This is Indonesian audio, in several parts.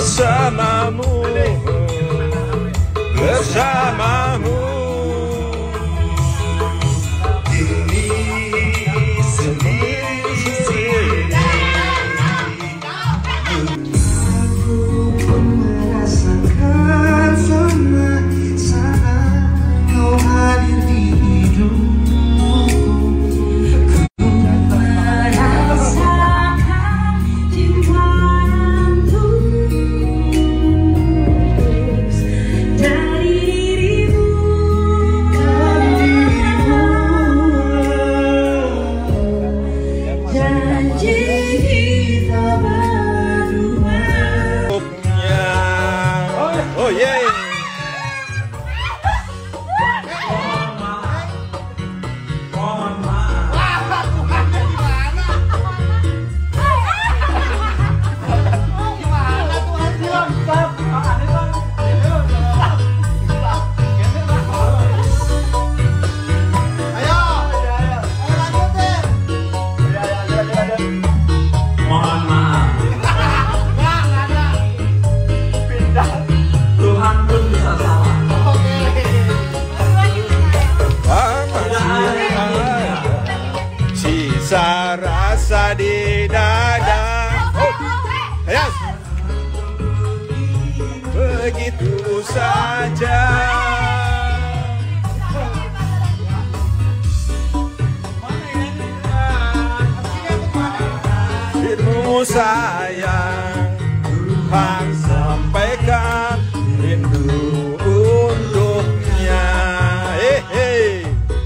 bersamamu, bersamamu. Ini sendiri. Aku pun merasakan saat kau hadir di hidupku. Ku merasakan cinta tulus dari dirimu. Janji kita berdua. Oh yeah. Sisa rasa di dada. Ayas. Begitu saja. Rindu sayang, Tuhan sampaikan rindu untuknya. Hey.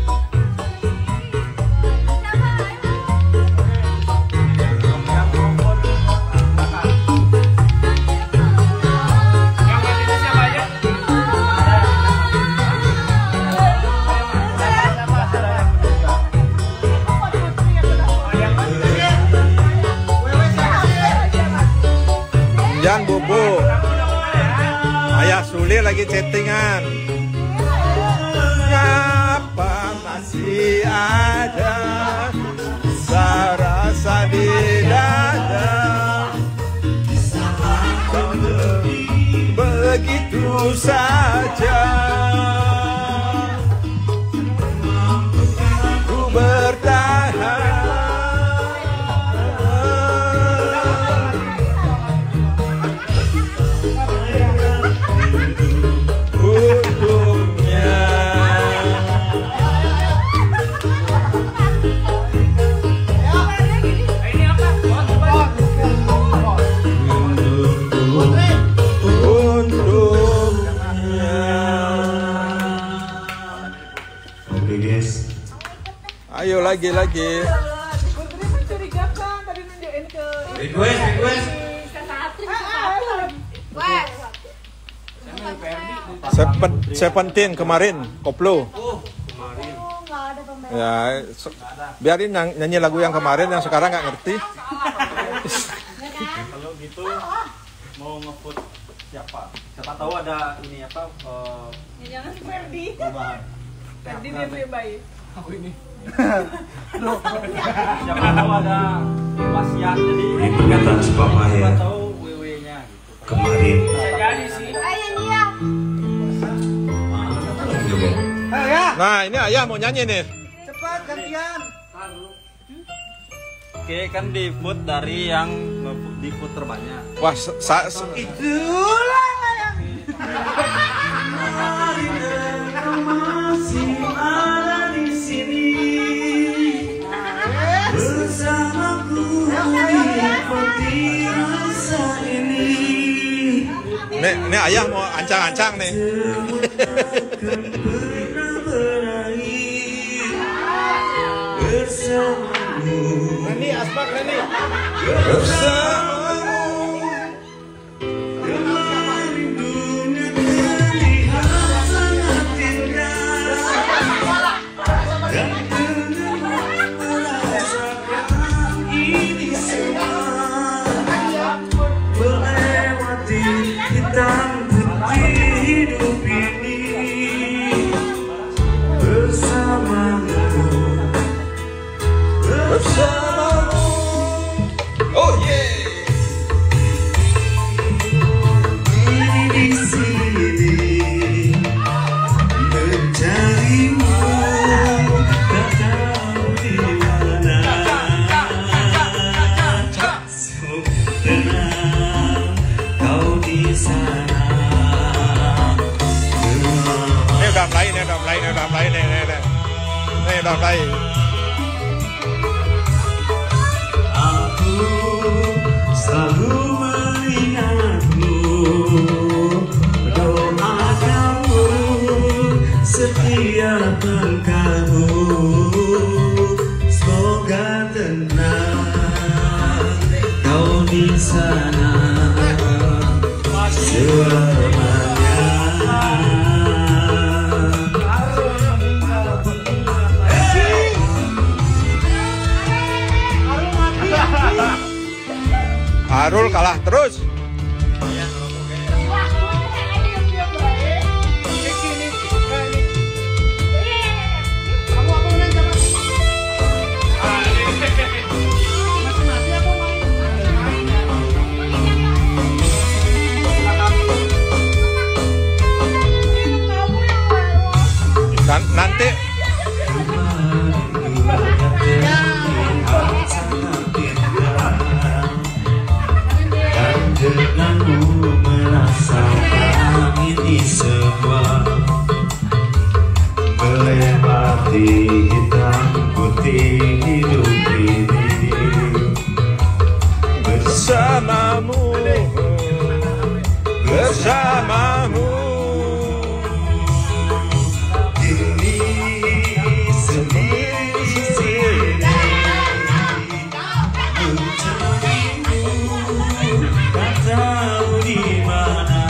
Jangan bobo. Ayah Sule lagi chattingan. Apa masih ada rasa di dada, begitu saja ku bertahan. Ayo lagi. Request. Seventeen kemarin koplo. Ya, biarin nyanyi lagu yang kemarin, yang sekarang nggak ngerti. Kalau gitu mau nge-put siapa? Siapa tahu ada ini apa? Jangan si Ferdi. Ferdi dia yang baik. Aku ini. Siapa tahu ada wasiat, jadi Ini pernyataan si Bapak ya. siapa tahu WW-nya gitu. Kemarin. Jadi sih. Nah, ini ayah mau nyanyi nih. Cepat gantian. Oke, kan di food dari yang di food terbanyak. Wah, Itulah yang masih ada di sini bersamaku menikmati rasa ini. Nih ayah mau ancang-ancang nih. Nani aspak Nani. Oh yeah. sana. Ini udah mulai, nih. Ini udah mulai. Aku selalu mengingatmu, doa kamu setiap langkahmu, semoga tenang kau di sana selamanya. Arul kalah terus. Dan nanti denganmu merasakan ini semua, melewati hitam putih hidup ini bersamamu, diri sendiri mencarimu, tak tahu di mana,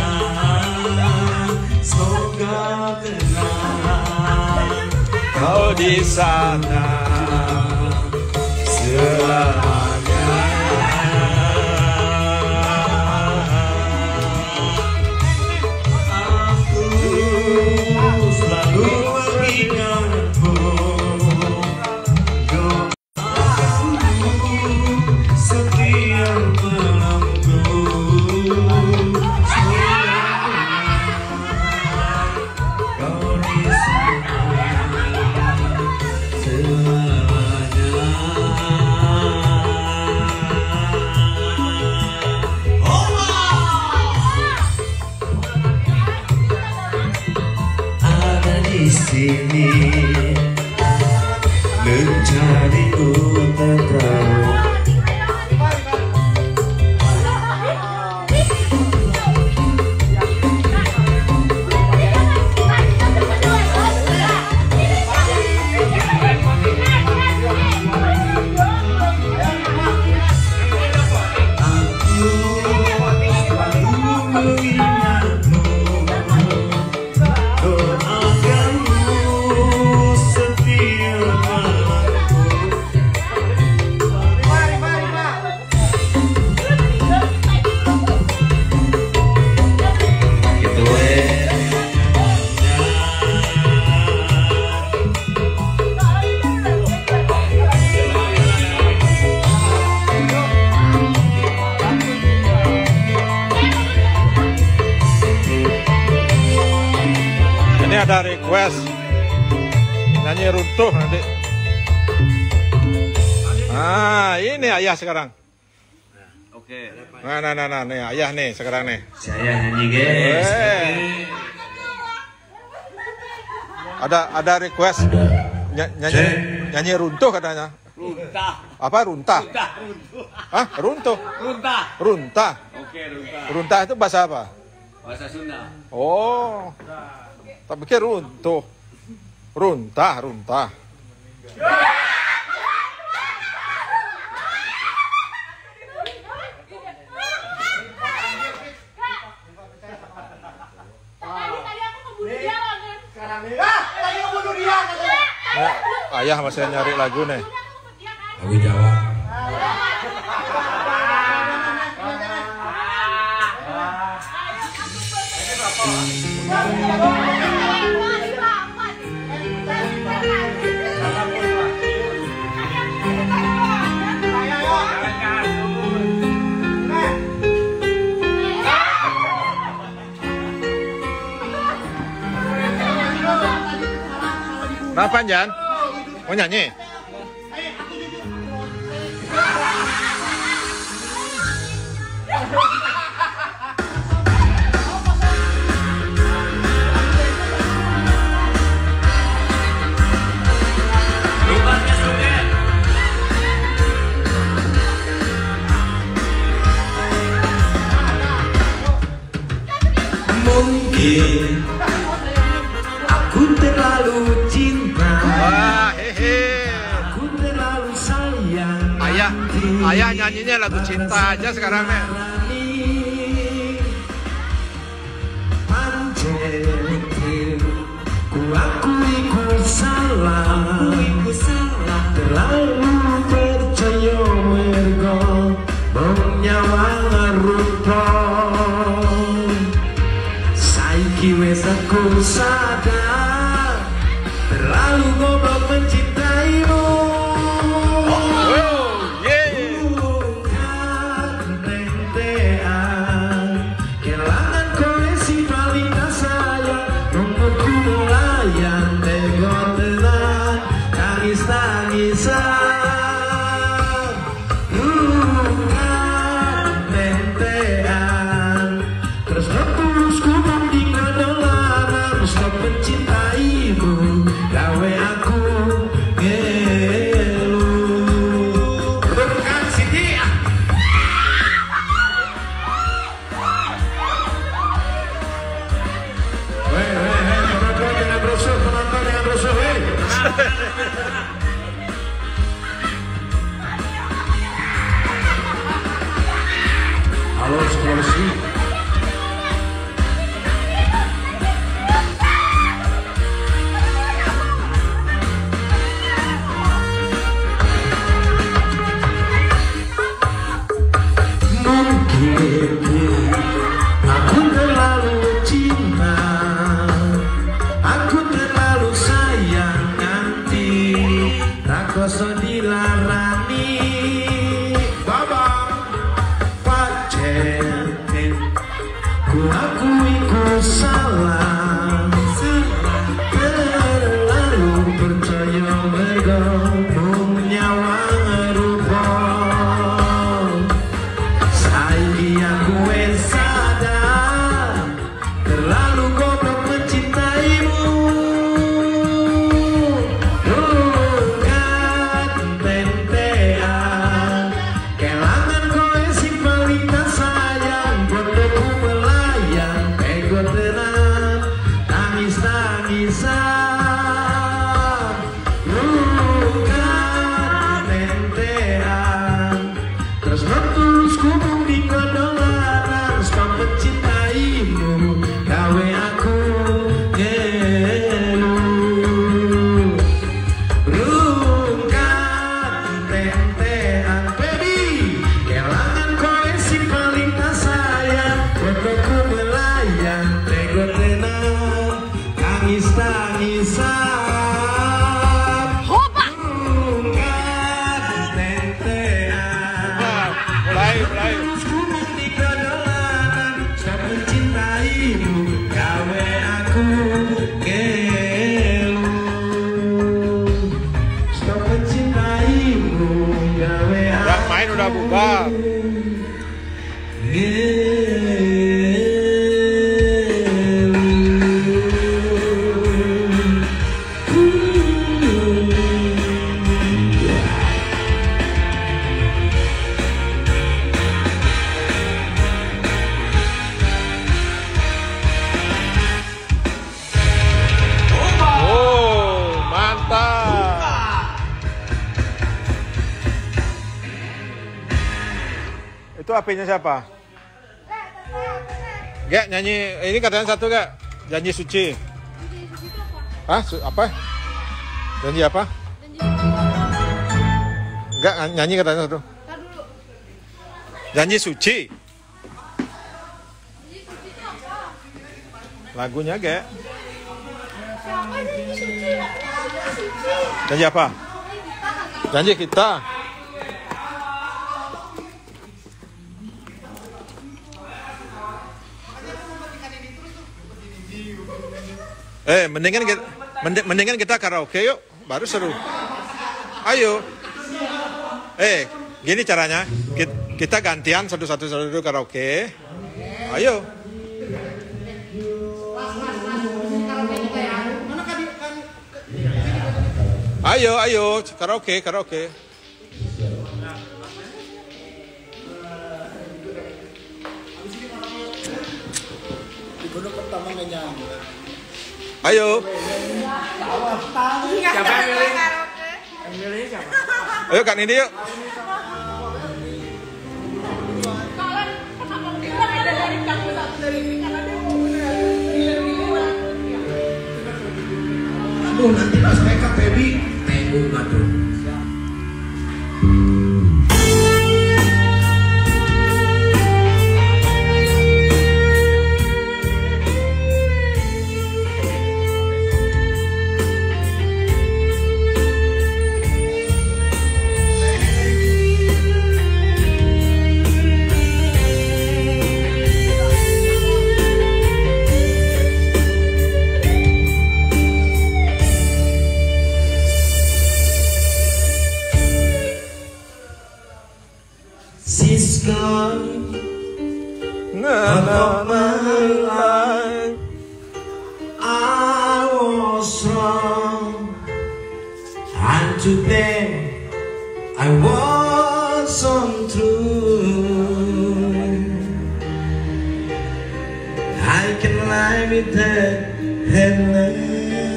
semoga tenang kau di sana selamanya. Aku selalu mengingatmu, doaku setiap malamku, kau di sana ada di sini mencariku tak tahu. Ini ada request nyanyi runtuh nanti. Ah, ini ayah sekarang. Oke. Nah, nih ayah nih sekarang nih. Saya nyanyi guys. Ada request nyanyi runtuh katanya. Runtah. Apa runtah? Hah? Runtuh. Runtah. Oke, runtah. Runtah itu bahasa apa? Bahasa Sunda. Oh. Tak pikir runtuh. Runtah. Nah, ayah masih nyari lagu nih. Lagu Jawa. Kenapa Jan? Mau nyanyi? Mungkin aku terlalu cinta, Wah, hehe. aku terlalu sayang. Ayah nyanyinya lagu cinta aja sekarang nih. Pancen ku akui ku salah, terlalu percaya mergo menyawang rupa. Saiki wes aku sadar terlalu goblok mencintaimu. Kelangan kowe si paling sayang, nungguku melayang tego tenang, tangis-tangisan, bukan tentean. Terus terus ku mendingan dolanan, stop mencintaimu, gawe aku ngelu. Bukan si dia. Penonton jangan berusuh, penonton jangan berusuh, hei. Halo, sekolasi. Mungkin aku terlalu cinta, aku terlalu sayang nanti, tak kuasa dilarani. Baba pancen ku akui ku salah, terlalu percaya mergo menyawang rupa. Saiki aku wes sadar terlalu goblok mencintaimu. Bukan tentean, kelangan kowe sing paling sayang, bodohku melayang tego tenang, tangis-tangisan. Bukan tentean, terus terus ku mendingan dolanan, stop mencintaimu, gawe aku ngelu. Bukan tentean, baby, kelangan kowe sing paling sayang, bodohku melayang tego tenang, tangis-tangisan. Hopa! Bukan tentean, Mulai. ku mendingan dolanan, stop mencintaimu, gawe aku ngelu. Stop mencintaimu, gawe Udah aku main udah bubar. Oh, mantap. Itu HP-nya siapa? Gak nyanyi, ini katanya satu gak? Janji suci. Hah? Apa? Janji apa? Enggak, nyanyi katanya satu. Janji suci. Lagunya gak? Janji apa? Janji kita. Mendingan kita karaoke yuk, baru seru. Ayo. Gini caranya. Kita gantian satu-satu karaoke. Ayo. Ayo, karaoke. gunung pertama kenyang. Ayo. Siapa yang milih? Yang milih siapa? Ayo Kak Nindi yuk. Aduh, nanti pas mereka baby tenggung aduh. She's gone Na na na na. I was wrong, and today I was untrue. I can lie with that headline.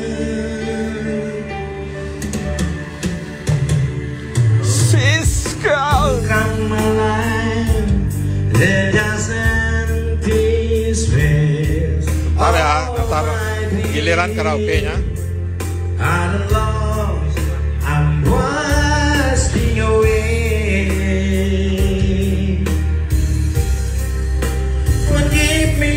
She's gone. Come alive, there just empty space. Ntar ya, ntar giliran karaoke-nya. I'm lost, I'm wasting away. Forgive me,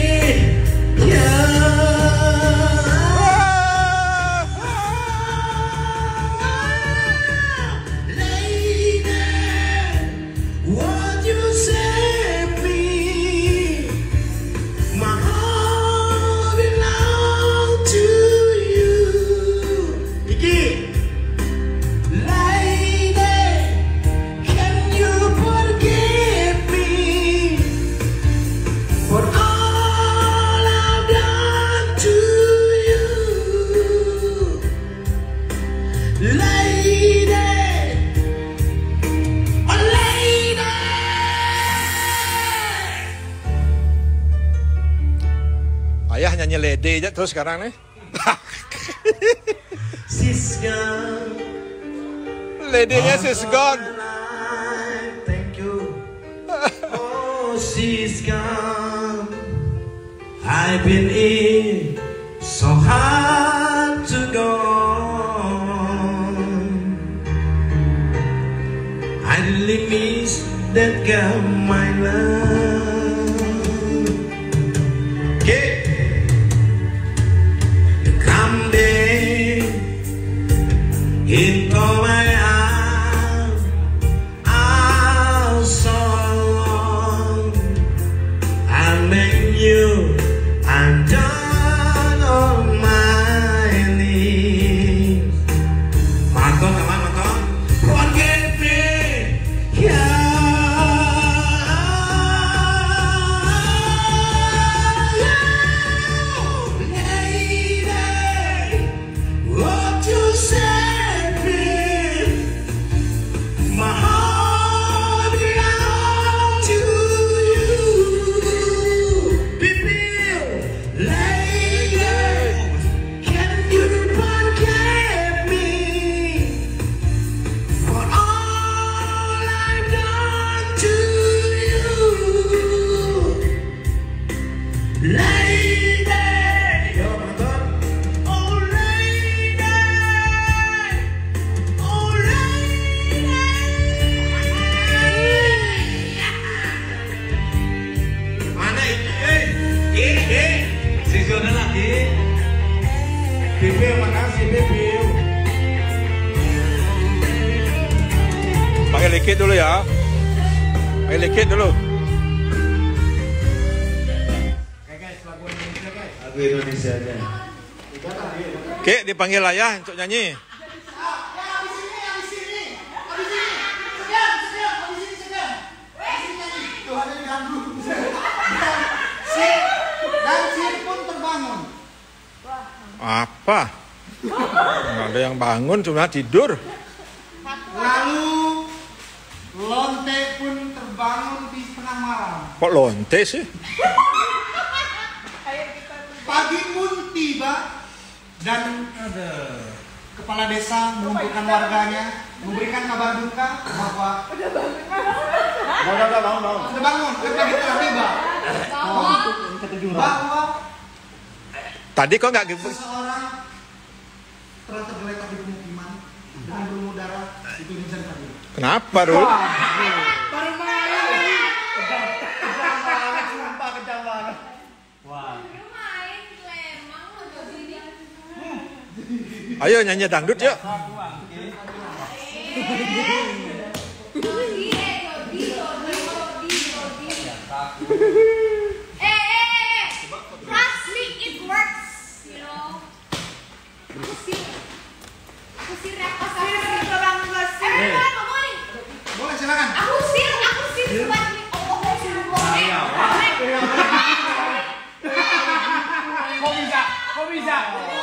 lady. What you say, please? My heart belongs to you. Iki, lady, can you forgive me for all I've done to you, lady? Oh, lady. Ayah nyanyi Lede aja terus sekarang nih. She's gone. Ledenya she's gone. Thank you. Oh, she's gone. I've been in so hard to go. I really miss that girl, my love. Okay. Come there into my arms, I'm so alone. I make you, I'm down on my knees. Maton, kawan, maton. Forgive me, lady. What you said, please? My heart belongs to you. People, lady, can you forgive me for all I've done to you, lady? Oh, lady. Oh, lady. Mana ini? Si Zona lagi. Bebel mana si Bebel? Pakai likit dulu ya. Pakai likit dulu. Lagu Indonesia aja. Oke, dipanggil ayah untuk nyanyi. Dan Sir pun terbangun. Apa? Nggak ada yang bangun, cuma tidur. Lalu Lonte pun terbangun di tengah malam. Kok lonte sih? Ayo kita Pagi pun tiba dan kepala desa mengumpulkan warganya, memberikan kabar duka bahwa Udah bangun. sudah bangun, kan pagi telah tiba. Bahwa Tadi kok nggak gitu? seseorang telah tergeletak di pemukiman dengan berlumur darah di pinggiran tadi. Kenapa, Rul? Baru main. Kejam banget. Wah. Ayo nyanyi dangdut yuk. Boleh silakan. Kok bisa?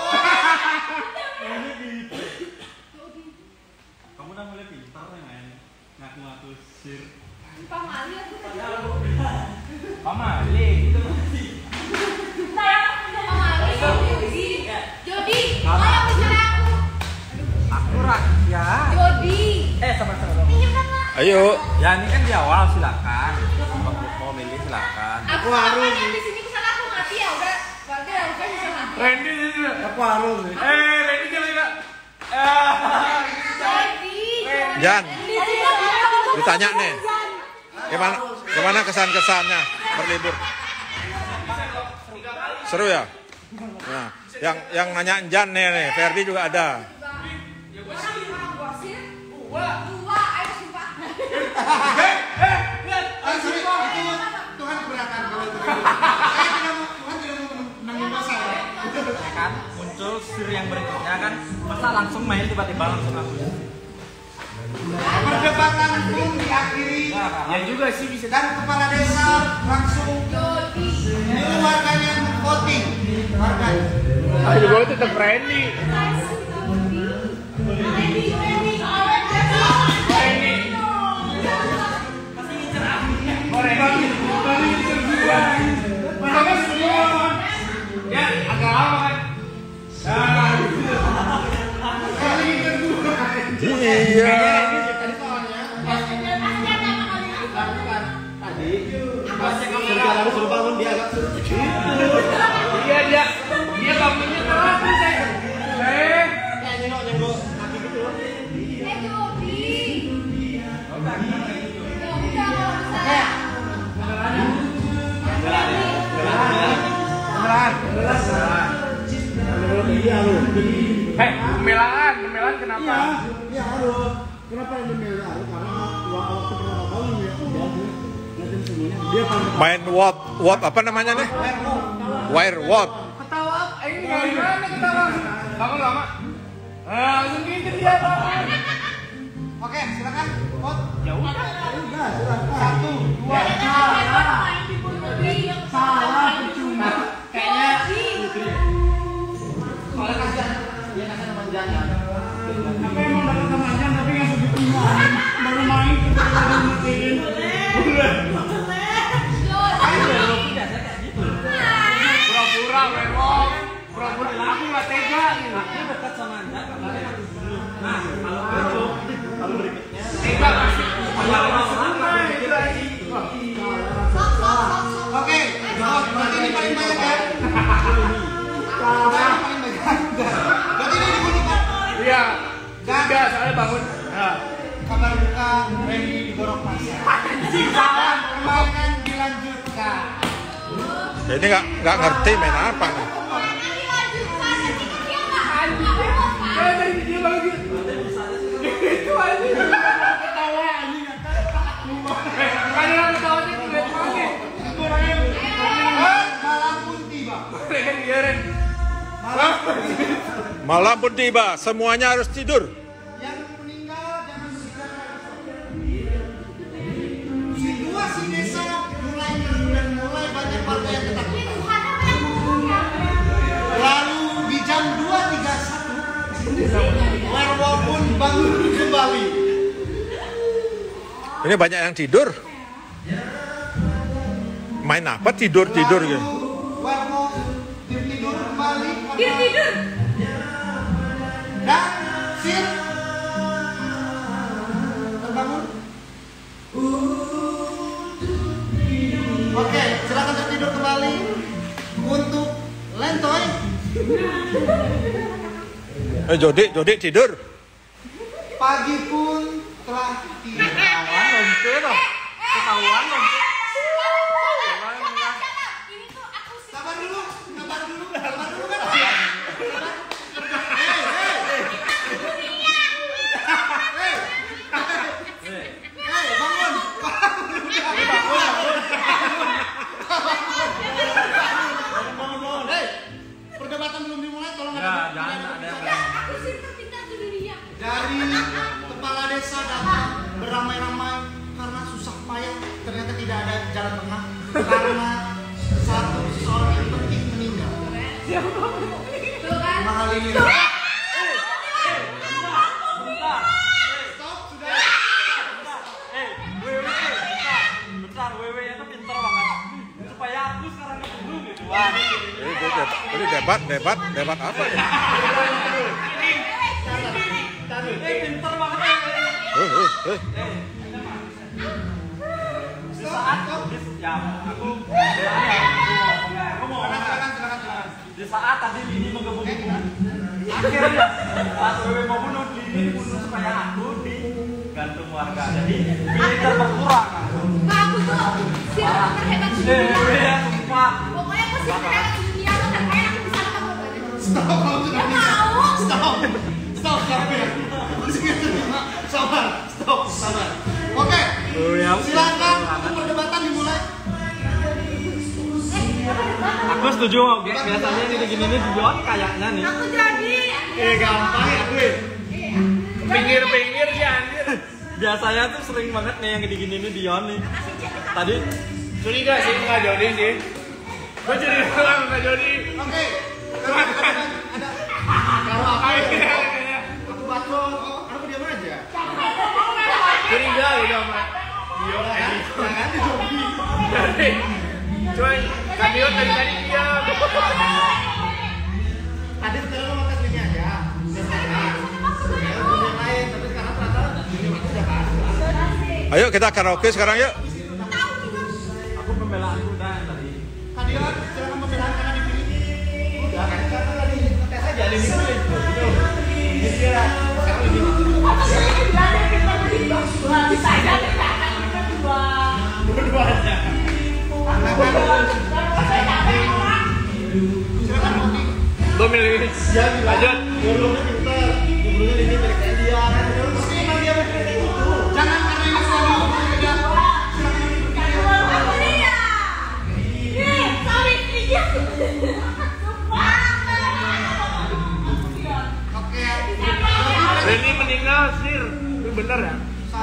Kamu udah mulai pintar ya main ngaku-ngaku sir. Pamali, itu masih. Jody, ayo bicara aku. Akurat ya. Jody. Sama-sama. Pinjamkan lah. Ayo. Ya ini kan di awal silakan. Mau milih silakan. Aku harus di sini kesana aku mati ya udah. Udah bisa mati. Randy Aku harus. Randy juga. Jody. Jan, ditanya nih. Gimana kesan-kesannya berlibur? Seru ya? Nah, yang nanya Jan nih, Ferdi juga ada. Dua, ayo sumpah. Sorry, itu Tuhan keberatan kalau itu. Tuhan tidak mau menanggung dosa ya. Kan muncul sir yang berikutnya kan masa langsung main tiba-tiba langsung aku. Perdebatan pun diakhiri Ya juga sih bisa. dan kepala desa langsung menyuruh warganya voting. Warganya. Ayo gue tetap Randy. Ya agak lama kan. Iya. Suruh bangun dia agak Iya dia bangunnya terus saya. Nyenggok kaki gitu loh. Memelaan kenapa? Iya harus. Kenapa yang memelaan? Karena waktu pertama kali ya nanti semuanya dia paling Main what apa namanya nih? Wirewalk. Ketawa ini gimana ketawa? Bangun lama. Langsung gitu dia bangun. Oke, silakan vote. Ya udah. Silakan. 1, 2, salah percuma. Kayaknya soalnya kasihan dia kasihan sama jangan. Apa emang dapat kemanjan tapi nggak segitu baru main baru matiin. Pura-pura werewolf, pura-pura aku nggak tega. Aku dekat sama Anda kemarin dulu. Nah kalau berikutnya tega pasti. Oke, berarti ini paling banyak ya. Paling banyak. Berarti ini dibunuh kan? Iya. Enggak, soalnya bangun. Kabar duka Randy digorok pasar. Salam permainan dilanjutkan. Ini nggak ngerti main apa nih. Dia bangun gitu. Itu aja. Ketawa anjing. Kan orang ketawa sih kulit mati. Malam pun tiba. Ren dia Ren. Malam pun tiba, semuanya harus tidur. Yang meninggal jangan berbicara lagi. Si dua si desa mulai dan mulai banyak warga yang ketakutan. Lalu di jam 2.31 werewolf pun bangun kembali. Ini banyak yang tidur. Main apa tidur gitu? Werewolf tidur tidur. Dan Sir terbangun. Oke, silakan tertidur kembali. Untuk Lentoy. Jody tidur. Pagi pun telah tiba. Ketahuan lonceng dong. Ketahuan lonceng. Ini tuh aku sih. Sabar dulu kan. Hei, bangun. Hei, perdebatan belum dimulai, tolong Ya, jangan ada yang Aku sih kita dulu dia. dari kepala desa datang beramai-ramai karena susah payah ternyata tidak ada jalan tengah karena seorang yang penting meninggal. Tuh kan. Mahal ini. bentar. Stop sudah. Bentar, Wewe itu pintar banget. Supaya aku sekarang dulu gitu. Wah, Ini debat apa ya? pintar banget. Di saat ya aku mau di saat tadi Lini menggebu-gebu akhirnya pas Wewe mau bunuh Lini bunuh supaya aku digantung warga jadi militer berkurang Nah, aku tuh siapa terhebat di dunia. Wewe ya sumpah Pokoknya aku sih terhebat di dunia. Aku terhebat aku bisa kamu. Stop, kamu sudah Gak meninggal. mau. Stop, kamu ya. Sabar. Oke, silakan perdebatan dimulai. aku setuju biasanya ini gini nih Dion kayaknya nih Aku jadi. gampang ya gue pinggir sih anjir biasanya tuh sering banget nih yang gini-gini nih Dion nih tadi Curiga sih nggak Jody sih. Gue curiga lah nggak Jody. Oke. Ada. Kalau apa ya? Aku bacot. Aku diam aja. Curiga udah sama Dio tadi. Jangan dijoki. Jadi, cuy, kan Dio tadi diam. Tadi sekarang lo makan ini aja. Yang lain, tapi sekarang ternyata ini udah kan. Ayo kita karaoke sekarang yuk. aku pembelaan udah tadi Kadian, silakan pembelaan karena dipilih. Udah kan sekarang tadi tes aja ini pilih. Ini dia. Sekarang ini. Bisa aja kita akan berdua. Dua-duanya. Silakan voting. Lo milih lanjut. Dulunya pintar. Dulunya ini milik dia. Pasti emang dia milik itu. Jangan karena ini suami berbeda. Aku dia. Nih, sorry dia. Oke. Reni meninggal sir. Itu bener ya?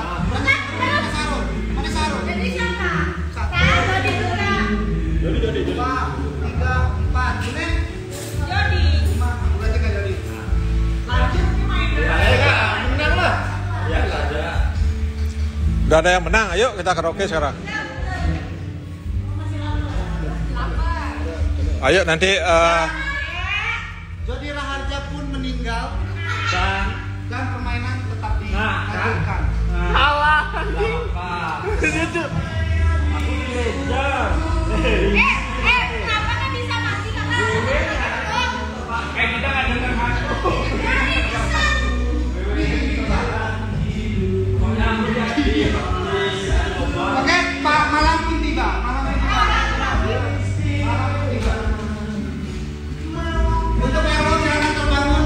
Mana Sarul? Jadi siapa? Satu di dulu. Jody. 2, 3, 4. Ini Jody. 5. Berarti nggak Jody. Lanjut main. Menang lah. ya ada Udah ada yang menang, ayo kita karaoke sekarang. Ayo nanti Jody Raharja pun meninggal dan dan permainan tetap Nah, dilanjutkan. Salah. dia tuh aku di leader Kenapa nggak bisa mati kakak? Kita nggak dengar masuk. Oke, Pak, malam pun tiba. Malam pun tiba. Untuk Errol silakan terbangun.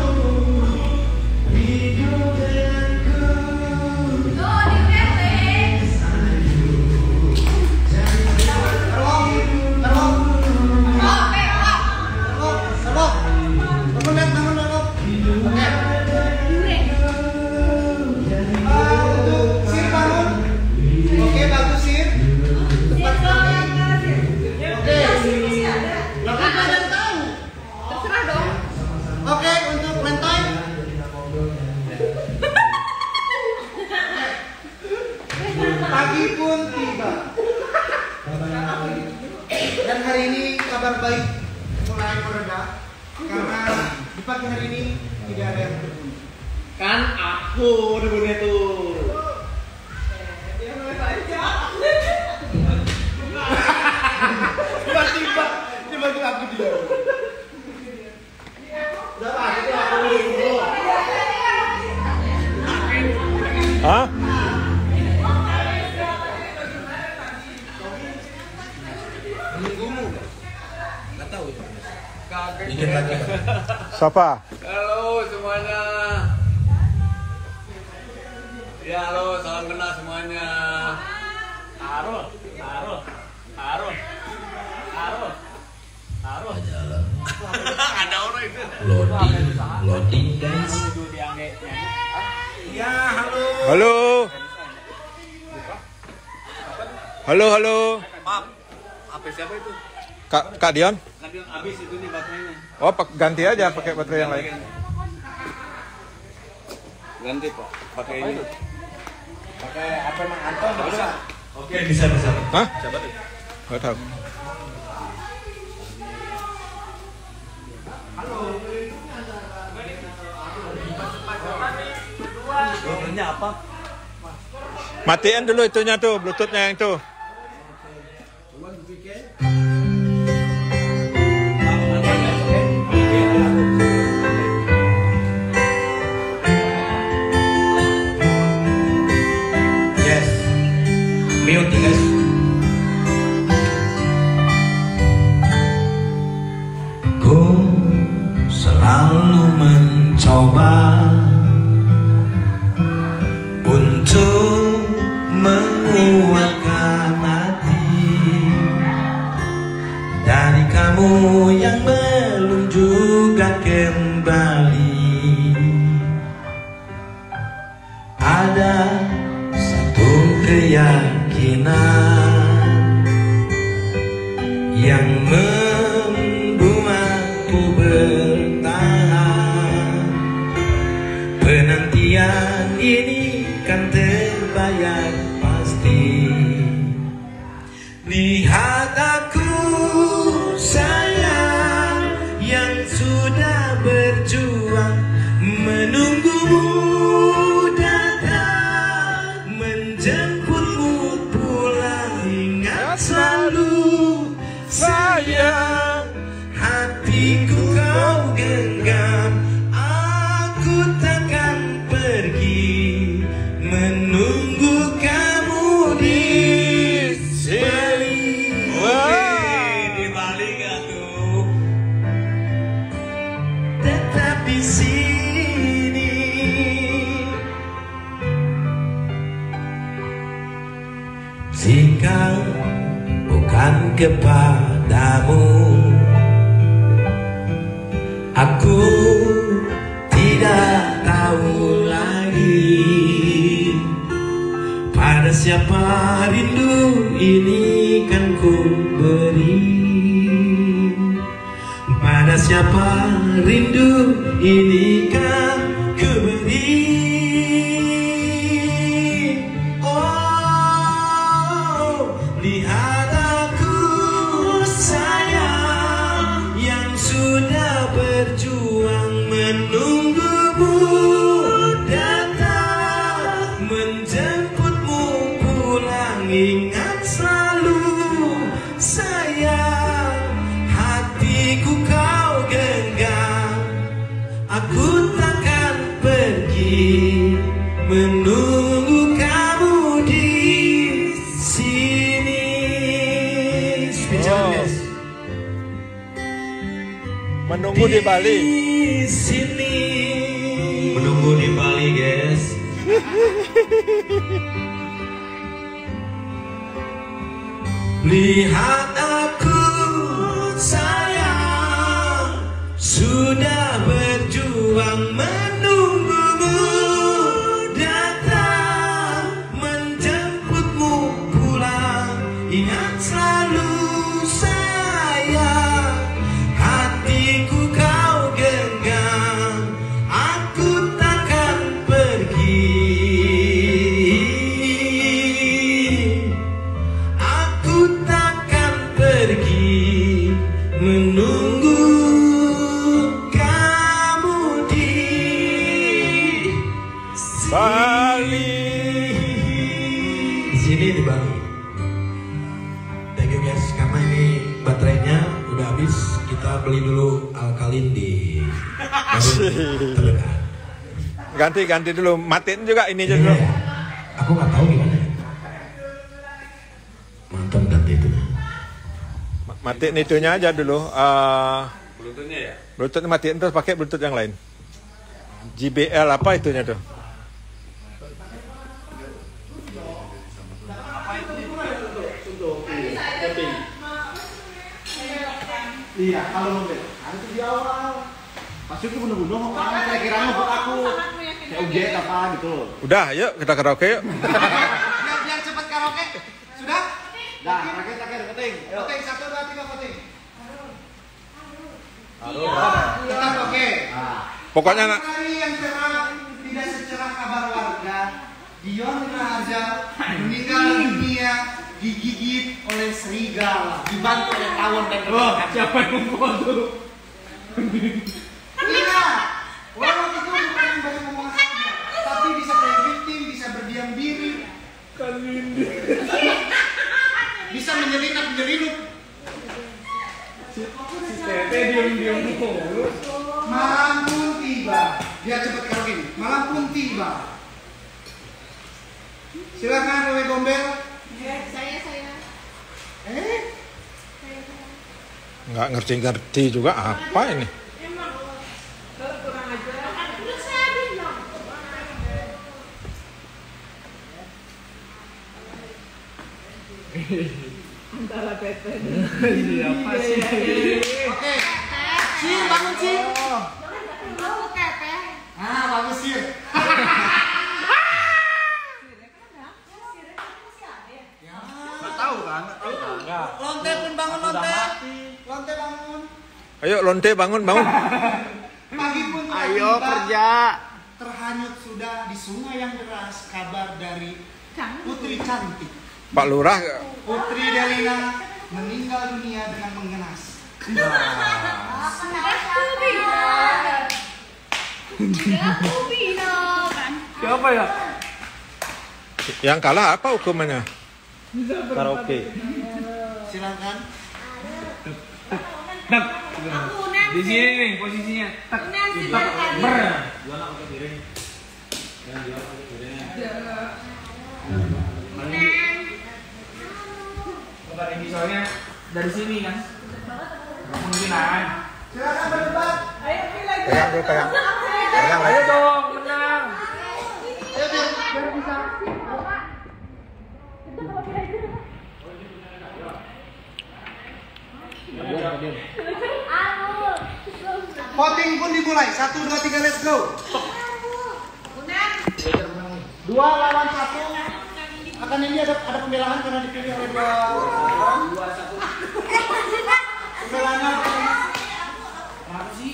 Oke, untuk Lentoy. Pagi pun tiba. Dan hari ini kabar baik mulai mereda. Karena di pagi hari ini tidak ada yang berbunyi. Kan aku berbunyi tuh. Tiba-tiba aku dia. Udah Pak, itu aku dulu. Hah? Dikit lagi. Siapa? Halo semuanya. Ya halo, salam kenal semuanya. Taruh. Ada orang itu. Loading guys. Ya, halo. Halo. Halo. Maaf, HP siapa itu? Kak Dion? Nanti habis itu nih baterainya. Oh, ganti aja pakai baterai yang lain. Ganti Pak, pakai ini. Pakai HP Mang Anton bisa. Oke, bisa. Hah? Siapa tuh? Gak tahu. Bluetooth-nya apa? Matiin dulu itunya tuh, Bluetooth-nya yang tuh. Yes. Mute guys. Ku selalu mencoba untuk menguatkan hati dari kamu yang belum juga kembali. Ada satu keyakinan yang membuatku bertahan. Penantian ini kan terbayar pasti. Lihat aku sayang yang sudah berjuang menunggumu datang menjemputmu pulang. Ingat selalu sayang, hatiku kau genggam. Aku takkan pergi menunggu kamu di balik aku tetap di sini. Jika bukan kepadamu, aku tidak tahu lagi pada siapa rindu ini kan ku beri. Pada siapa rindu ini kan ku beri. Oh, lihat aku sayang yang sudah berjuang menunggumu datang menjemputmu pulang. Ingat selalu sayang, hatiku kau genggam. Aku takkan pergi menunggu kamu di sini. Oh. Menunggu di Bali. Di sini. Menunggu di Bali, guys. Lihat aku sayang sudah berjuang menunggumu datang menjemputmu pulang. Ingat selalu sayang, hatiku kau genggam. Aku takkan pergi. Aku takkan pergi menunggu kita beli dulu alkalin di terdekat. Ganti dulu, matiin juga ini aja dulu. Ya. Aku nggak tahu gimana. Mantan ganti itu. Matiin itunya aja dulu. Bluetoothnya ya? Bluetooth matiin terus pakai Bluetooth yang lain. JBL apa itunya tuh? Iya, kalau mobil. Itu di awal. Pasti aku bunuh-bunuh orang kira-kira buat aku. Ya ujet apa gitu. Udah, yuk kita karaoke yuk. Biar cepat karaoke. Sudah? Dah, terakhir keting. Keting 1 2 3 keting. Tetap oke. Pokoknya nak. Hari yang cerah tidak secerah kabar warga. Dion Raharja meninggal dunia digigit oleh serigala, dibantu oleh tawon dan rekan. Siapa yang membantu? Iya, orang itu bukan yang banyak ngomong saja, tapi bisa play victim, bisa berdiam diri, bisa menyelinap. Tete diam mulu. Malam pun tiba, dia cepet kali ini. Malam pun tiba. Silakan Wewe Gombel. Saya. Nggak ngerti juga apa ini. Emang kurang aja. Udah saya bilang. Antara Tete. Iya apa sih? Oke. Sir, bangun Sir. Aku Tete. Ah, bagus Sir. Lonte pun bangun Lonte. Lonte bangun. Ayo Lonte bangun. Pagi pun telah Ayo tiba. kerja. Terhanyut sudah di sungai yang deras kabar dari Putri Cantik. Pak Lurah. Putri Delina meninggal dunia dengan mengenas. Siapa ya? Yang kalah apa hukumannya? Karaoke. Silakan. Di sini nih posisinya. Ini soalnya dari sini kan. Kemungkinan. Silakan berdebat. Ayo dong, menang. Ayo biar bisa. Voting pun dimulai. 1 2 3 let's go. 2 lawan 1. Akan ini ada pembelaan karena dipilih oleh 2 orang. 2-1. Pembelaannya apa sih?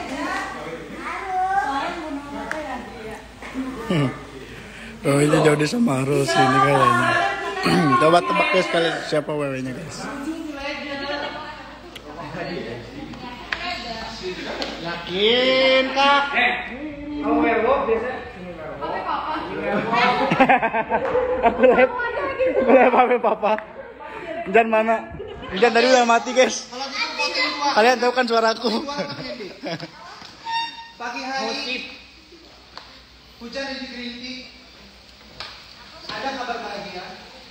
Oh ini Jody sama Ros ini kayaknya. Coba tebak guys kalian siapa wewenya guys. Yakin kak? Kamu werewolf biasa? Aku live apa papa. Jan mana? Jan tadi udah mati guys. Kalau gitu voting 2. Kalian tahu kan suaraku. Pagi hari hujan di Gerinti. Ada kabar bahagia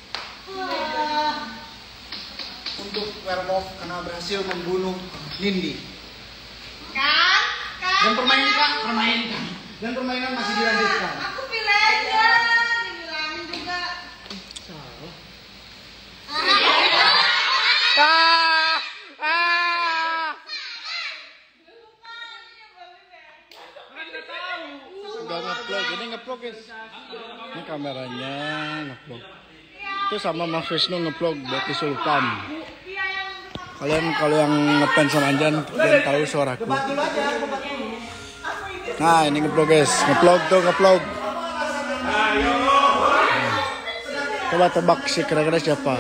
untuk werewolf karena berhasil membunuh Nindi. Dan permainan masih dilanjutkan. Aku pilih aja. Dibilangin juga. Udah ngeplog, ini ngeplog guys. Ini kameranya ngeplog. Itu sama Mas Wisnu ngeplog Boti Sultan. Kalian kalau yang ngefans sama Anjan, kalian tahu suaraku. Nah ini ngeplog guys, ngeplog tuh ngeplog. Coba tebak sih kira-kira siapa?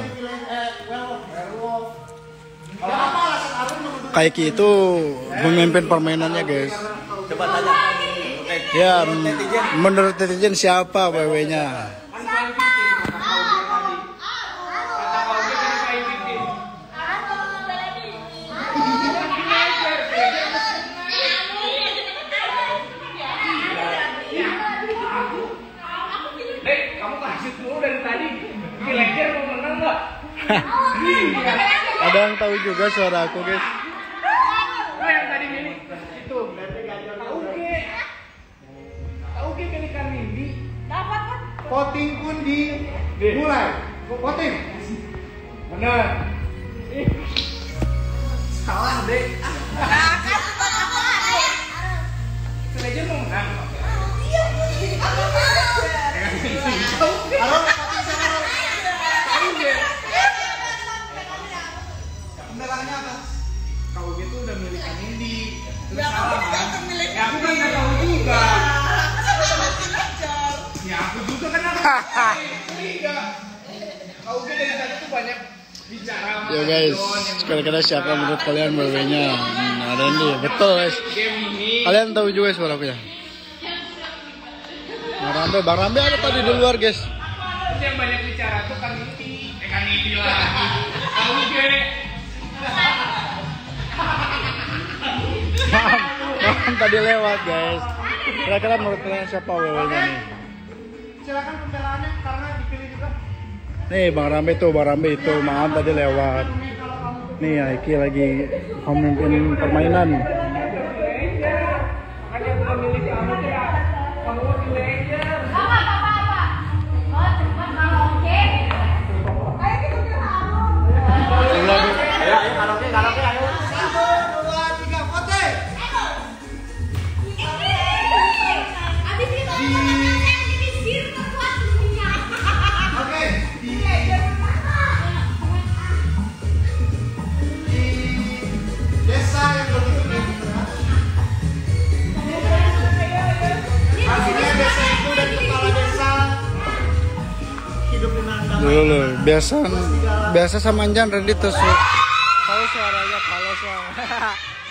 Kaiki itu memimpin permainannya guys. Coba tanya. Ya, menurut netizen siapa wewenya? Ada yang tahu juga suara aku, guys. Oh, yang tadi milih itu. Oke, pilihkan Nindi. Dapat kan? Voting pun dimulai. Voting. Benar. Salah deh. Sengaja mau menang. Halo, voting siapa? Tahu gak? Pembedaannya apa? Kau gitu udah milih Nindi. Terus salah kan? Ya aku kan nggak tahu juga. Ya aku juga kan aku. Kau dari tadi tuh banyak bicara. Ya guys, kira-kira siapa menurut kalian wewe-nya? Ada nih, betul guys. Game ini. Kalian tahu juga suara aku ya? Bang Rambe ada tadi di luar guys. Terus yang banyak bicara tuh kan Nindi. Kan Nindi lagi. Tahu gak? Mam tadi lewat guys. Kira-kira menurut kalian siapa wewe-nya nih? Silakan pembelaannya karena dipilih juga. Nih Bang Rambe itu, Mam tadi lewat. Nih Aiki lagi memimpin permainan. Makanya aku milih kamu tuh ya. Kamu milih aja. Karaoke ayo. 1, 2, 3, voting. Oke, di desa yang begitu artinya desa itu dan kepala desa hidup dengan damai. Dulu biasa sama Anjan Randy terus tahu suaranya kalau suara.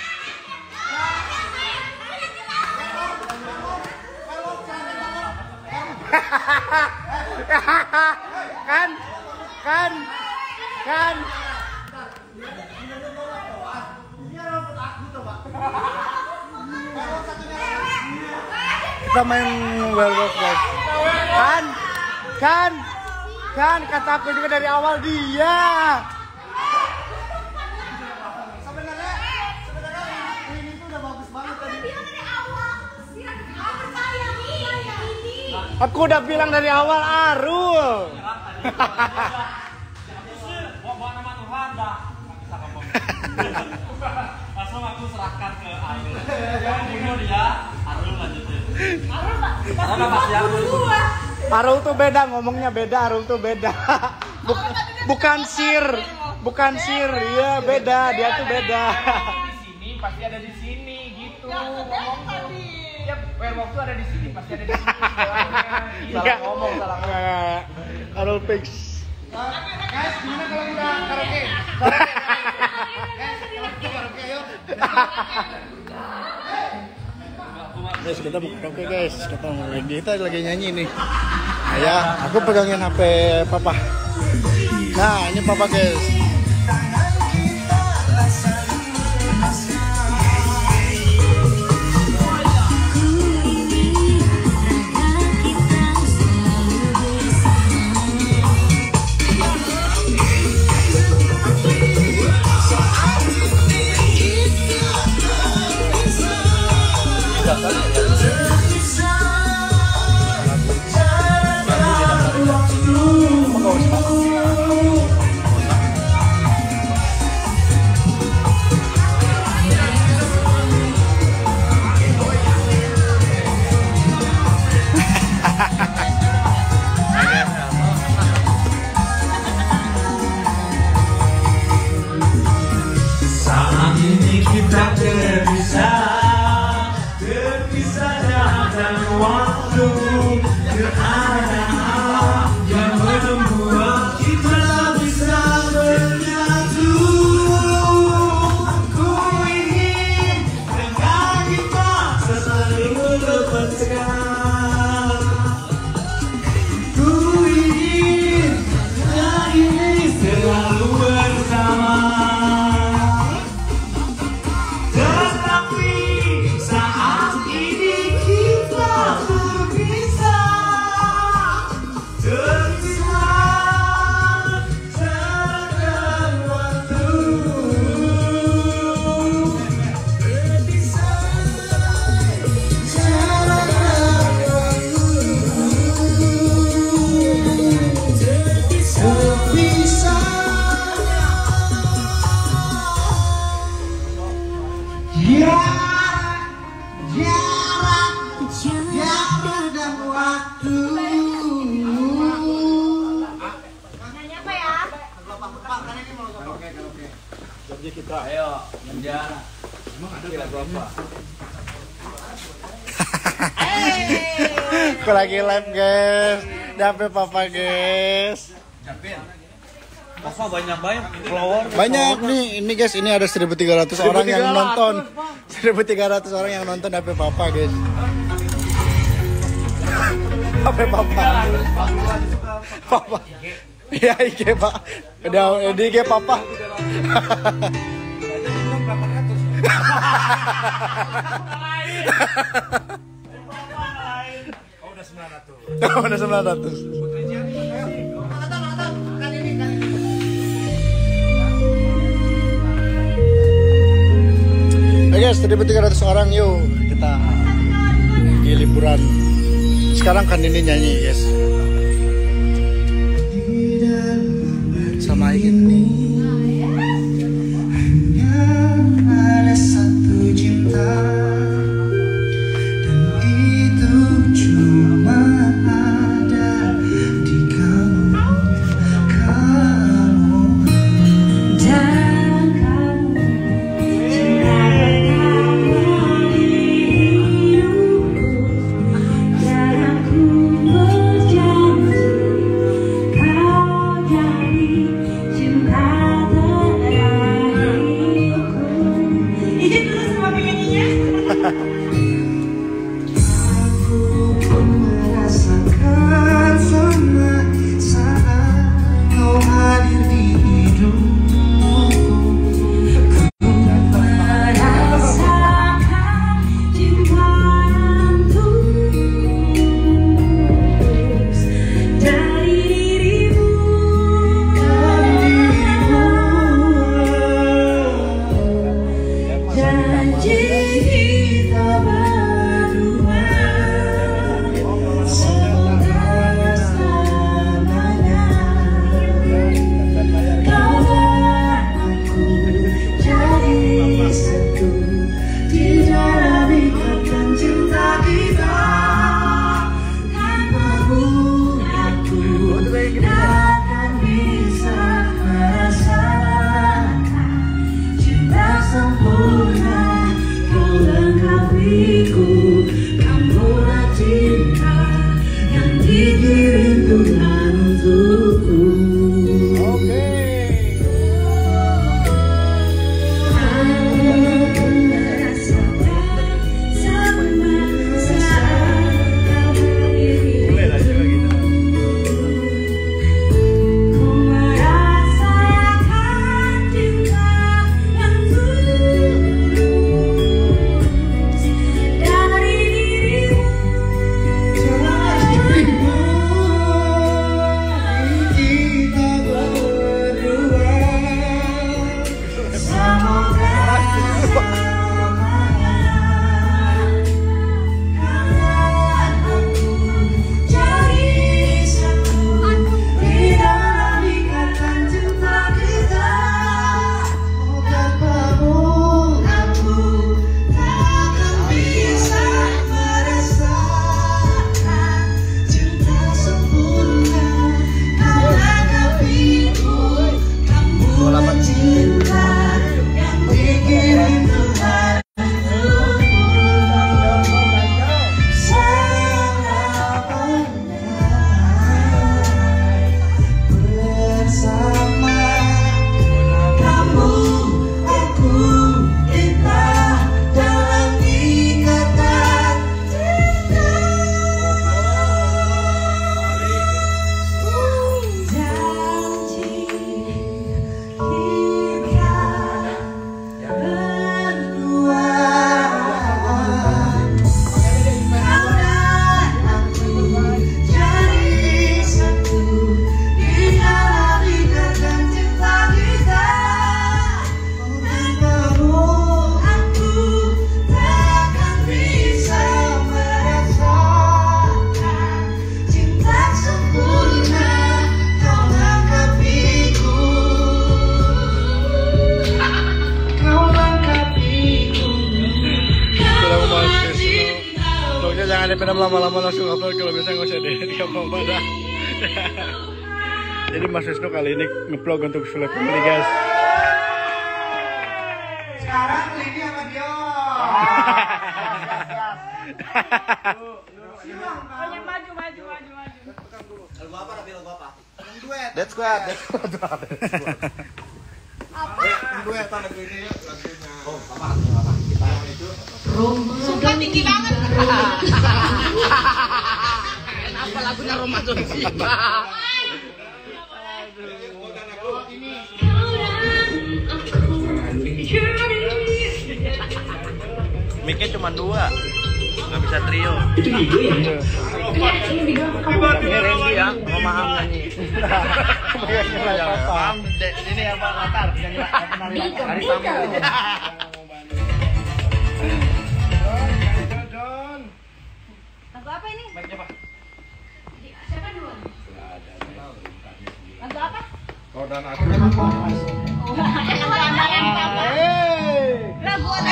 kan kita main werewolf guys. Kan kata aku juga dari awal dia. Sebenarnya ini tuh udah bagus banget tadi. Aku udah bilang dari awal Arul. Bawa nama Tuhan dah. Nggak bisa ngomong. Langsung aku serahkan ke Arul. Jangan bunuh dia. Arul lanjutin. Karena pasti Arul bunuh. Arul tuh beda, ngomongnya beda. Arul tuh beda. Bukan sir, iya beda. Dia tuh beda. Di sini pasti ada di sini gitu. Ngomongnya. Ya, werewolf tuh ada di sini pasti ada di sini. Salah ngomong. Arul fix. Guys, gimana kalau udah karaoke? Guys, kalau kita karaoke yuk. Guys, kita mau karaoke guys. Kita lagi nyanyi nih. Ayah, aku pegangin HP papa. Nah, ini papa guys. jarak dan waktu. Nanya apa ya? Janji kita. Ayo, Nanda. Emang ada lagu apa? Aku lagi live guys. Dapat papa guys. Capek. Papa banyak follower. Banyak nih, ini guys, ini ada 1.300 orang yang nonton. 1.300 orang yang nonton HP papa guys. HP papa. Papa. Ya IG pak. Udah di IG papa. Oh, udah 900. Oke guys, 1.300 orang, yuk kita di liburan. Sekarang kan ini nyanyi guys. Sama ini. Ada satu cinta dan itu cuma ada di kamu. Dan kamu dan aku berjanji kau jadi cinta terakhirku. Izin dulu sama penyanyinya. Aku pun merasakan sama saat kau hadir di hidupku. Merasakan cinta yang tulus dari dirimu. Janji kita berdua semoga selamanya. Kau dan aku jadi satu di dalam ikatan cinta kita. Tanpamu aku takkan bisa merasakan cinta sempurna. Kau daripada lama-lama langsung upload, kalau bisa nggak usah deh, nggak apa-apa dah. Jadi Mas Wisnu kali ini nge-vlog untuk Sule Family, guys. Sekarang Lini sama Dio. Lagu apa, Rabi? Lagu apa? Duet. That's squad. Duet lagu ini. Oh, apa? Kita itu. Suka tinggi banget. Kenapa lagunya Ramadan sih, Pak? Mic-nya cuma 2. Nggak bisa trio. Itu Digo ya? Ini Randy ya, pemahaman nyanyi. Paham, ini apa latar? Hari tamu. Lagu apa ini? Mic-nya, Pak. Siapa duluan? Lagu apa? Oh, dan aku. Lagu apa?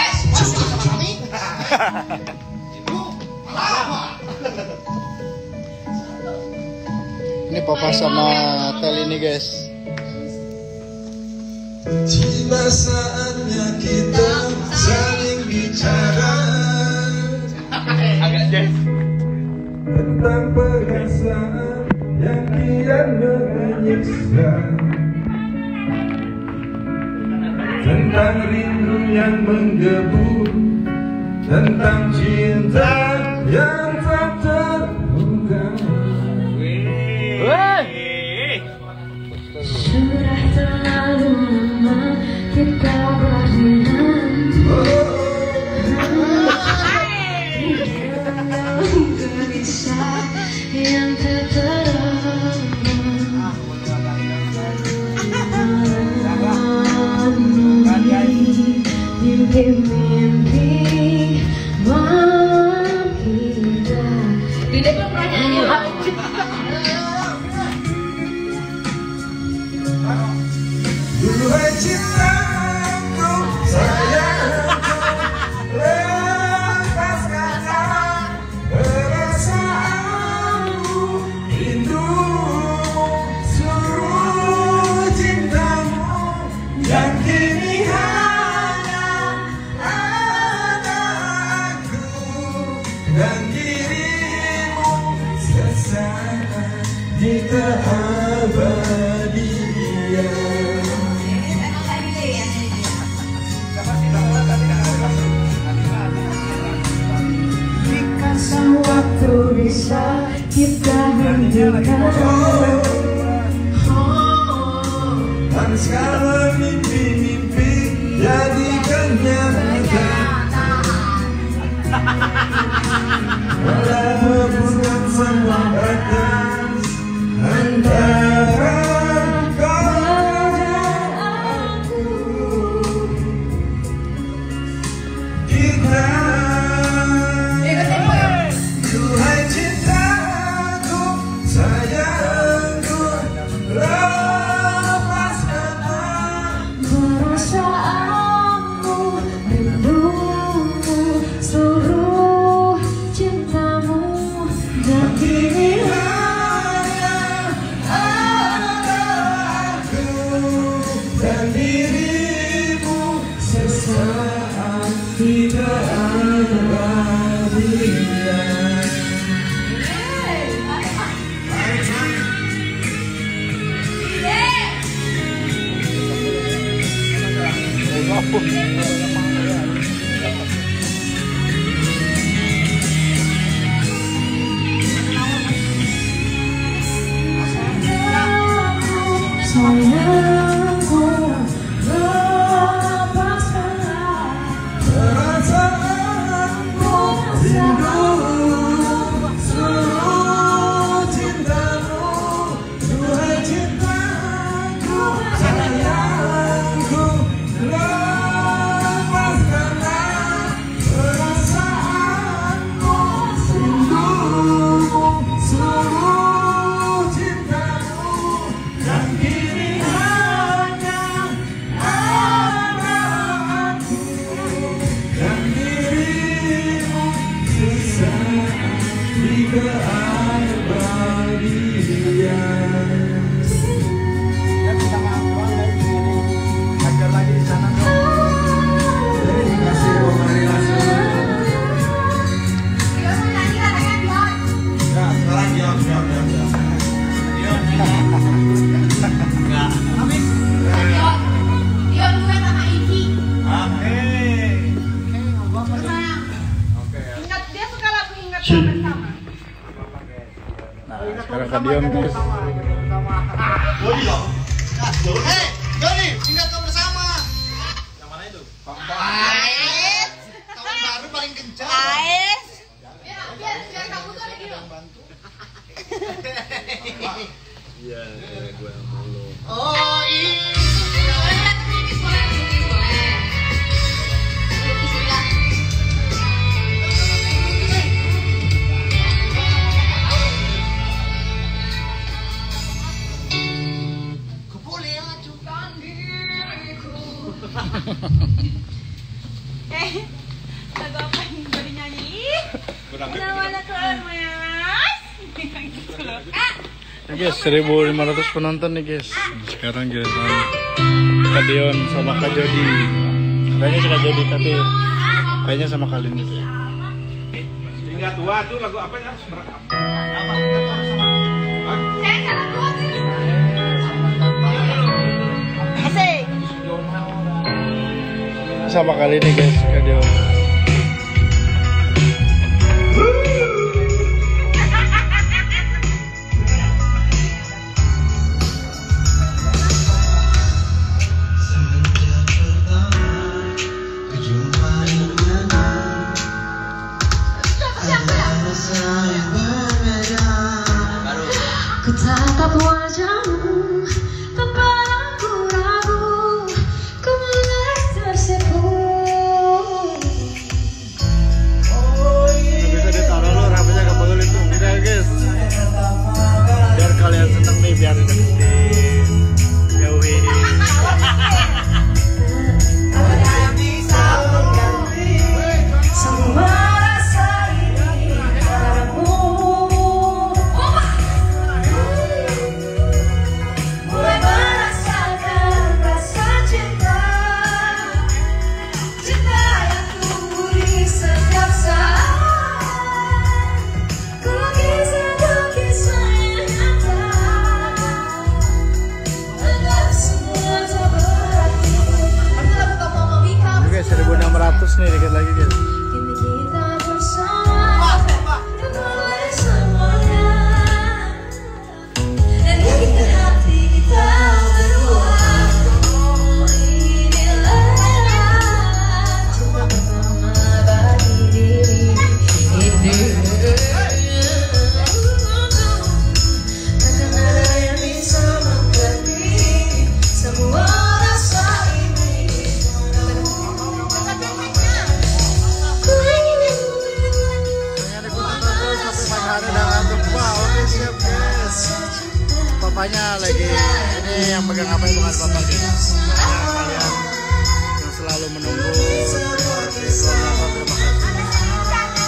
Ini papa sama Tel ini, guys. Tiba saatnya kita saling bicara Agak jazz. tentang perasaan yang kian menyiksa, tentang rindu yang menggebu, tentang cinta yang tak terbuka. Sudah terlalu lama kita berdinanti. Gelisah yang tak mimpi-mimpi malam kita. Tidak pernah nyanyi lagi. Duhai cintaku, sayangku, lepaskanlah perasaanmu, rindumu, seluruh cintamu yang kini hanya ada aku dan dirimu sesaat di keabadian. Waktu bisa kita hentikan. Dan segala mimpi-mimpi jadikan nyata. Walau hembuskan semua batas antara kau dan aku, kita. Duhai cintaku, sayangku, lepaskanlah Perasaanmu, rindumu, seluruh cintamu, dan kini hanya ada aku dan dirimu sesaat di keabadian. sayangku, lepaskanlah Kadion guys. Hei, Joni, pidato bersama. Yang mana itu? Ais. Tahun baru paling kencang. Ais. Biar kamu tuh ada gitu. Iya, gue mulu. Oh iya. Lagu apa yang gue dinyanyi? Mana keluar mas? Gitu loh. Guys, 1.500 penonton nih guys. Sekarang giliran Kadion sama Kak Jody. Kayaknya Kak Jody tapi kayaknya sama Kalin gitu. Hingga tua tuh lagu apa ya? Asik. Sama kali ini guys, Kadion. Ku tatap wajahmu tanpa ragu-ragu, ku mulai tersipu. Bisa ditaruh lo, rambutnya gak boleh itu. Bisa guys. Biar kalian seneng nih, biar dijauhi. Semua rasa ini padamu. Mulai merasakan rasa cinta, cinta yang tumbuh di setiap saat. Ku kisah-kisah yang nyata, anggap semua tak berarti. Oke guys, 1.600 nih, dikit lagi guys. Kini kita bersama dan mulai semuanya, dan bikin hati kita berdua. Inilah cuma pertama bagi diri ini. Takkan ada yang bisa mengerti semua rasa ini. Papanya lagi ini yang pegang apa itu bukan papa guys. Kalian yang selalu menunggu. Terima kasih.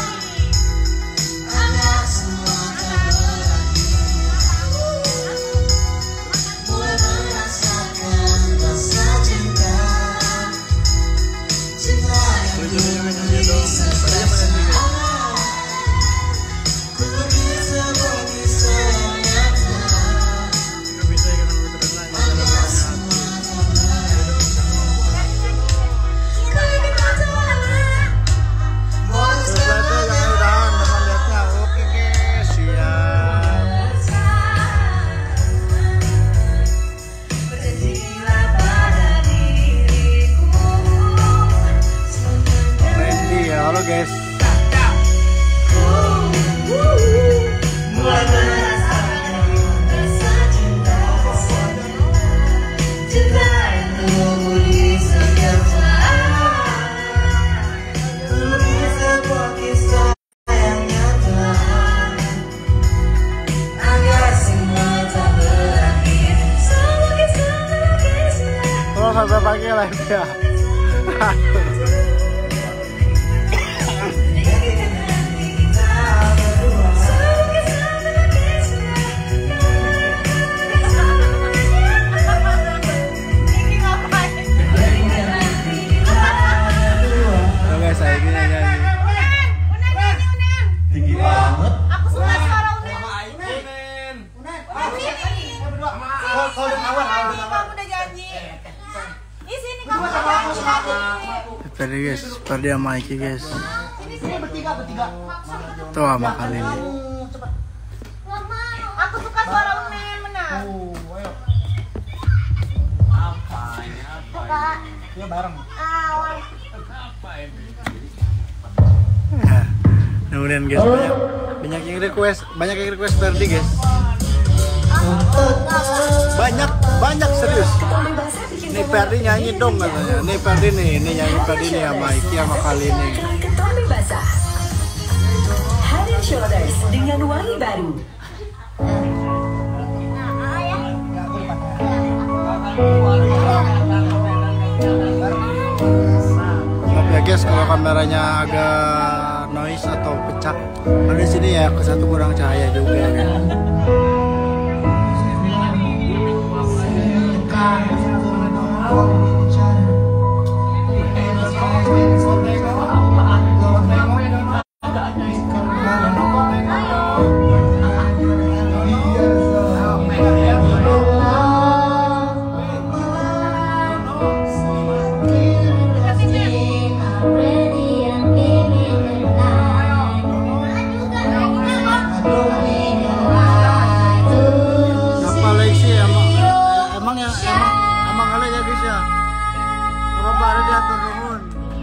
Halo guys. Mulai merasakan rasa cinta, cinta yang tumbuh di setiap saat. Melukis sebuah kisah yang nyata, agar semua tak berakhir. Semua kisah. Oh, sampai pagi live ya. Tadi guys, tadi sama Iki guys. Ini bertiga. Tuh sama kali ini. Aku suka suara Unen menang. Ayo. Apa ini? Apa Kak. Ya bareng. Awan. Apa ini? Kemudian guys, banyak yang request Ferdi guys. Banyak serius. Nih Ferdi nyanyi dong katanya. Nih Ferdi nih nyanyi Ferdi nih sama Iki sama kali ini. Ketombe basah. Head and Shoulders dengan wangi baru. Maaf ya guys kalau kameranya agak noise atau pecah. Ada di sini ya, ke satu kurang cahaya juga ya. Emang kali ya guys ya. Berapa ada di atas rumun.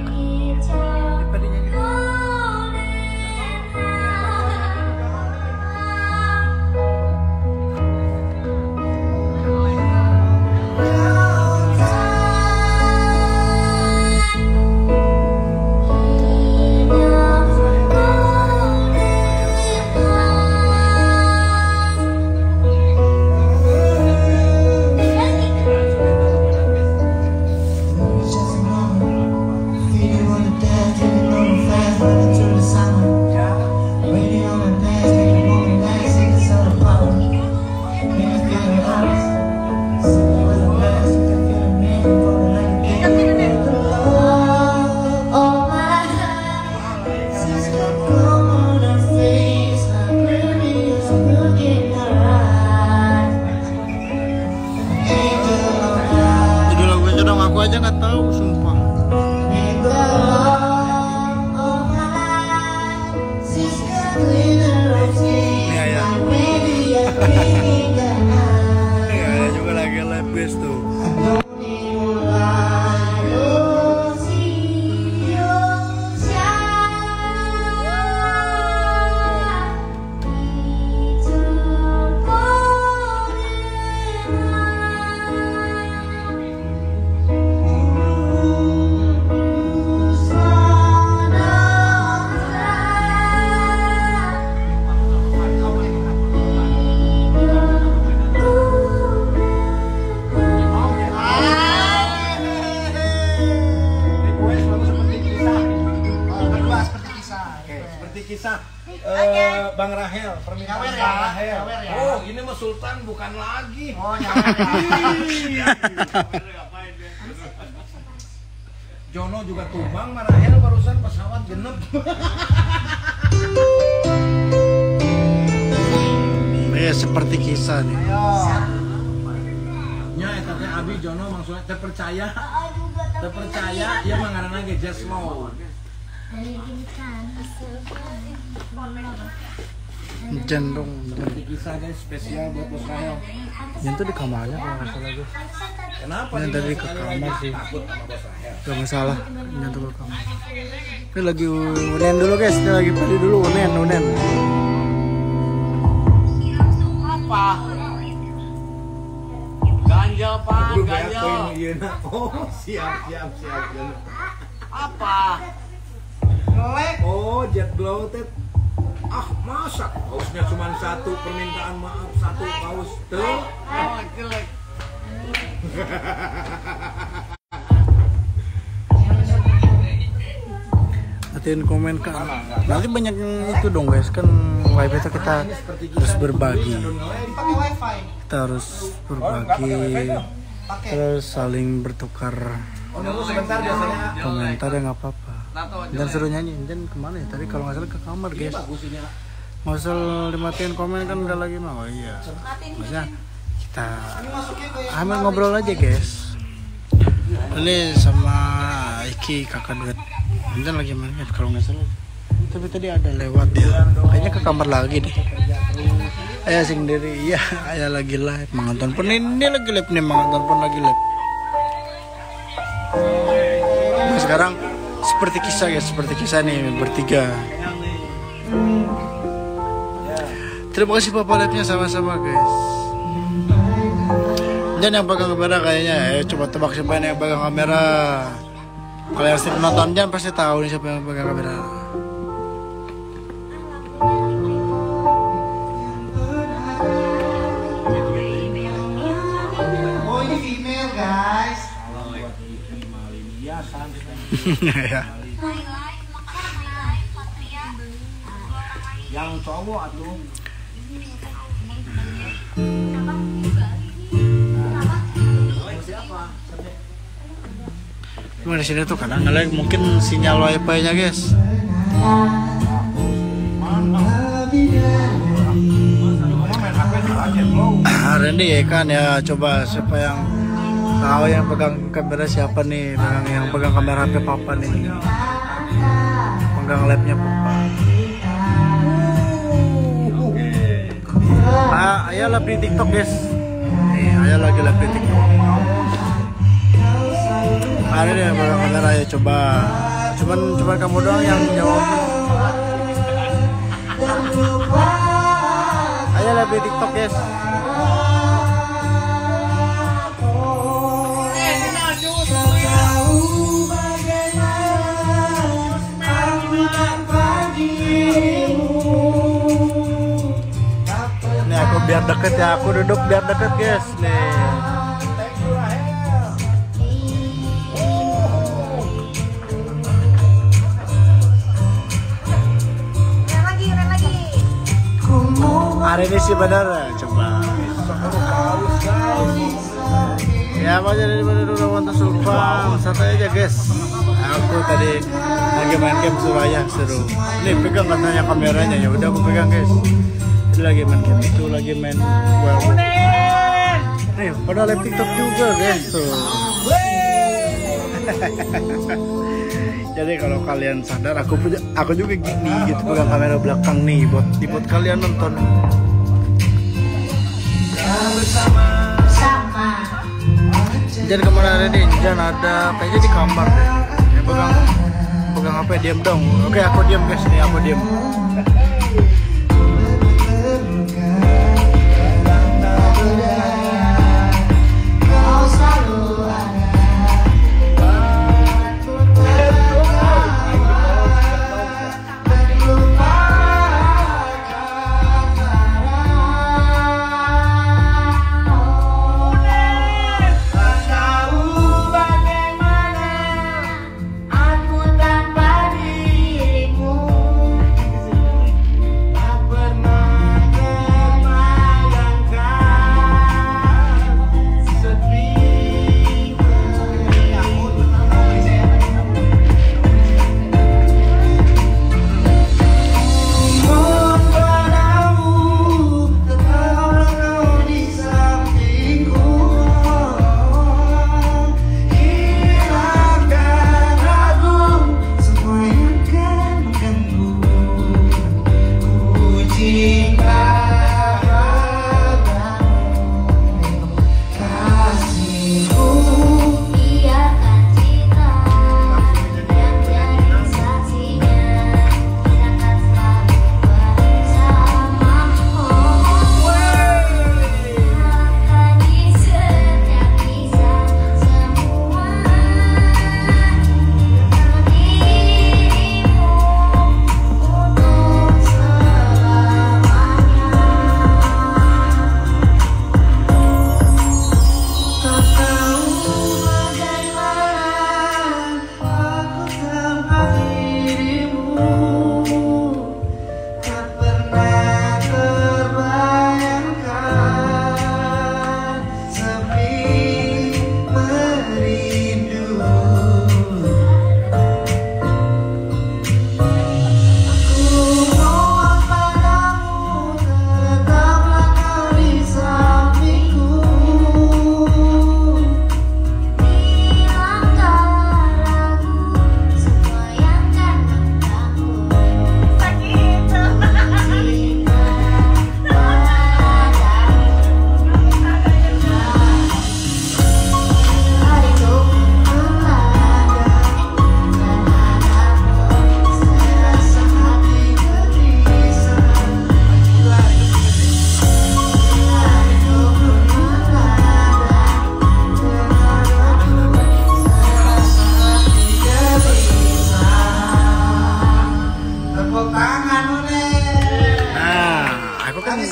Aku aja nggak tahu sumpah. Ini ayah. Ini ayah juga lagi live guys tuh. Kisah Bang Rahel, permintaan Bang Rahel. Oh, ini mah Sultan bukan lagi. Oh, nyawer. Jono juga tumbang, Rahel barusan pesawat genep. Seperti kisah nih. Nya eta teh Abi Jono maksudnya terpercaya. Terpercaya ieu mah ngaranna ge just mau. Hujan dong. Seperti kisah guys, spesial buat Bos Rahel. Yang tuh di kamarnya kalau nggak salah guys. Kenapa? Yang tadi ke kamar sih. Gak masalah. Yang tuh ke kamar. Ini lagi unen dulu guys. Ini lagi pergi dulu unen. Apa? Ganjal pak, ganjal. Oh siap. Apa? Oh jet glow teh. Ah masa kaosnya cuma satu, permintaan maaf satu kaos tuh. Oh jelek. Hatiin komen kan. Nanti banyak yang itu dong guys kan wifi kita harus berbagi. Kita harus berbagi. Terus saling bertukar komentar ya nggak apa-apa. Dan suruh nyanyi. Dan kemana ya? Tadi kalau nggak salah ke kamar guys. Nggak usah dimatiin komen kan udah lagi mau. Oh iya. Maksudnya kita ambil ngobrol aja guys. Ini sama Iki kakak duet. Dan lagi main kalau nggak salah. Tapi tadi ada lewat dia. Kayaknya ke kamar lagi deh. Ayah sendiri, iya, ayah lagi live, mangan pun ini lagi live nih, mangan pun lagi live. Nah, sekarang seperti kisah ya, seperti kisah nih bertiga. Terima kasih Papa live-nya sama-sama guys. Dan yang pegang kamera kayaknya, coba tebak siapa yang pegang kamera. Kalau yang sering nonton Jan pasti tahu nih siapa yang pegang kamera. Oh ini female guys. Ya. Yang cowok atuh. Cuma di sini tuh kadang ngelag mungkin sinyal wifi-nya guys. Randy ya kan ya, coba siapa yang tahu yang pegang kamera siapa nih, yang pegang kamera HP Papa nih, pegang lapnya Papa. Ayah live di TikTok guys. Nih, ayah lagi live di TikTok. Ada deh yang pegang kamera ya, coba. Cuman kamu doang yang jawab. Ayah live di TikTok guys. Nih aku biar deket ya, aku duduk biar deket guys nih. Hari ini sih benar, coba. Ya mau jadi bener udah nonton Sulfam, santai aja guys. Aku tadi lagi main game Suraya seru. Nih pegang katanya kameranya, ya udah aku pegang guys. Ini lagi main game itu, lagi main Werewolf. Nih pada live TikTok juga guys tuh. Jadi kalau kalian sadar aku juga gini gitu, pegang kamera belakang nih buat kalian nonton. Jan kemana nih? Jan ada kayaknya di kamar deh. Yang pegang HP diam dong. Oke aku diam guys nih, aku diam.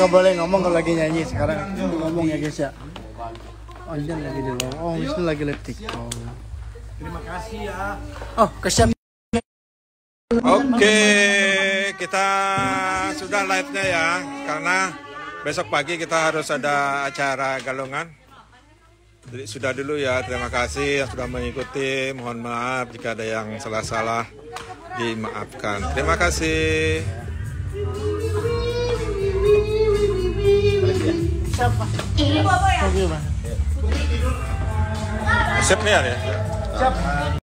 nggak boleh ngomong kalau lagi nyanyi sekarang. Ngomong ya guys ya. Oh ini lagi di bawah. Oh Wisnu lagi live TikTok. Terima kasih ya. Oh kesiap. Oke, kita sudah live-nya ya, karena besok pagi kita harus ada acara Galungan. Jadi sudah dulu ya, terima kasih yang sudah mengikuti. Mohon maaf jika ada yang salah-salah, dimaafkan. Terima kasih. Ini bapak ya? Siap nih ya?